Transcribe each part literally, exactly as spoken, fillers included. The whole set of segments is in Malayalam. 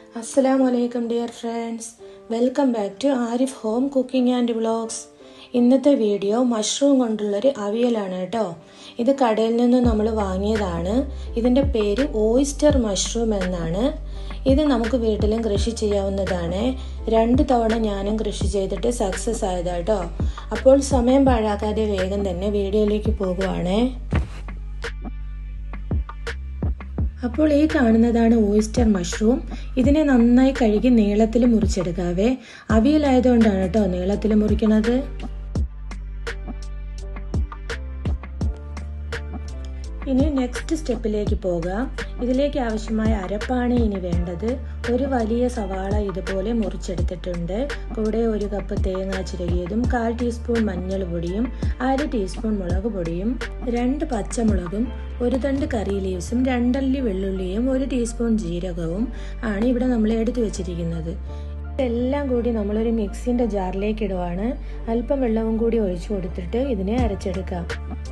Assalamualaikum dear friends. Welcome back to Arif Home Cooking and Vlogs. ഇന്നത്തെ വീഡിയോ മഷ്റൂം കൊണ്ടുള്ളൊരു അവിയലാണ് കേട്ടോ. ഇത് കടയിൽ നിന്ന് നമ്മൾ വാങ്ങിയതാണ്. ഇതിൻ്റെ പേര് ഓയിസ്റ്റർ മഷ്റൂം എന്നാണ്. ഇത് നമുക്ക് വീട്ടിലും കൃഷി ചെയ്യാവുന്നതാണ്. രണ്ട് തവണ ഞാനും കൃഷി ചെയ്തിട്ട് സക്സസ് ആയതാട്ടോ. അപ്പോൾ സമയം പാഴാക്കാതെ വേഗം തന്നെ വീഡിയോയിലേക്ക് പോകുവാണേ. അപ്പോൾ ഈ കാണുന്നതാണ് ഓയിസ്റ്റർ മഷ്റൂം. ഇതിനെ നന്നായി കഴുകി നീളത്തിൽ മുറിച്ചെടുക്കാവേ. അവിയലായതുകൊണ്ടാണ് കേട്ടോ നീളത്തിൽ മുറിക്കുന്നത്. ഇനി നെക്സ്റ്റ് സ്റ്റെപ്പിലേക്ക് പോകാം. ഇതിലേക്ക് ആവശ്യമായ അരപ്പാണ് ഇനി വേണ്ടത്. ഒരു വലിയ സവാള ഇതുപോലെ മുറിച്ചെടുത്തിട്ടുണ്ട്. കൂടെ ഒരു കപ്പ് തേങ്ങ ചിരകിയതും കാൽ ടീസ്പൂൺ മഞ്ഞൾ പൊടിയും അര ടീസ്പൂൺ മുളക് പൊടിയും രണ്ട് പച്ചമുളകും ഒരു തണ്ട് കറി ലീവ്സും രണ്ടല്ലി വെള്ളുള്ളിയും ഒരു ടീസ്പൂൺ ജീരകവും ആണ് ഇവിടെ നമ്മൾ എടുത്തു വെച്ചിരിക്കുന്നത്. ഇതെല്ലാം കൂടി നമ്മളൊരു മിക്സിന്റെ ജാറിലേക്ക് ഇടുവാണ്. അല്പം വെള്ളവും കൂടി ഒഴിച്ചു കൊടുത്തിട്ട് ഇതിനെ അരച്ചെടുക്കാം.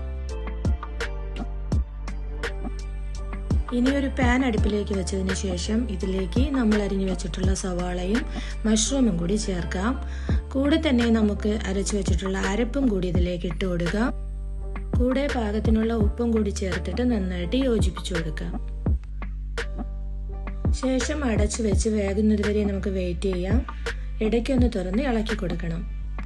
ഇനി ഒരു പാൻ അടുപ്പിലേക്ക് വെച്ചതിന് ശേഷം ഇതിലേക്ക് നമ്മൾ അരിഞ്ഞു വെച്ചിട്ടുള്ള സവാളയും മഷ്റൂമും കൂടി ചേർക്കാം. കൂടെ തന്നെ നമുക്ക് അരച്ചു വെച്ചിട്ടുള്ള അരപ്പും കൂടി ഇതിലേക്ക് ഇട്ട് കൊടുക്കാം. കൂടെ പാകത്തിനുള്ള ഉപ്പും കൂടി ചേർത്തിട്ട് നന്നായിട്ട് യോജിപ്പിച്ചു കൊടുക്കാം. ശേഷം അടച്ചു വെച്ച് വേകുന്നത് വരെ നമുക്ക് വെയിറ്റ് ചെയ്യാം. ഇടയ്ക്കൊന്ന് തുറന്ന് ഇളക്കി കൊടുക്കണം.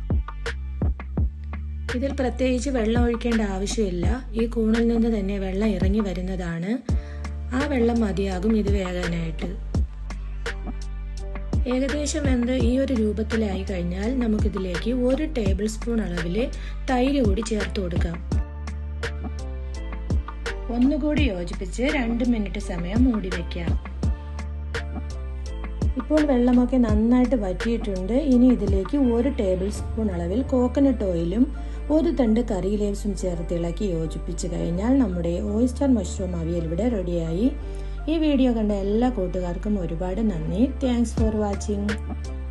ഇതിൽ പ്രത്യേകിച്ച് വെള്ളം ഒഴിക്കേണ്ട ആവശ്യമില്ല. ഈ കൂണിൽ നിന്ന് തന്നെ വെള്ളം ഇറങ്ങി വരുന്നതാണ്. ആ വെള്ളം മതിയാകും ഇത് വേകാനായിട്ട്. ഏകദേശം വെന്ത് ഈ ഒരു രൂപത്തിലായി കഴിഞ്ഞാൽ നമുക്കിതിലേക്ക് ഒരു ടേബിൾ സ്പൂൺ അളവിൽ തൈര് കൂടി ചേർത്ത് കൊടുക്കാം. ഒന്നുകൂടി യോജിപ്പിച്ച് രണ്ട് മിനിറ്റ് സമയം മൂടി വയ്ക്കാം. ഇപ്പോൾ വെള്ളമൊക്കെ നന്നായിട്ട് വറ്റിയിട്ടുണ്ട്. ഇനി ഇതിലേക്ക് ഒരു ടേബിൾ സ്പൂൺ അളവിൽ കോക്കനട്ട് ഓയിലും ഒരു തണ്ട് കറി ലീവ്സും ചേർത്ത് ഇളക്കി യോജിപ്പിച്ച് കഴിഞ്ഞാൽ നമ്മുടെ ഓയിസ്റ്റർ മഷ്റൂം അവിയൽ ഇവിടെ റെഡിയായി. ഈ വീഡിയോ കണ്ട എല്ലാ കൂട്ടുകാർക്കും ഒരുപാട് നന്ദി. Thanks for watching.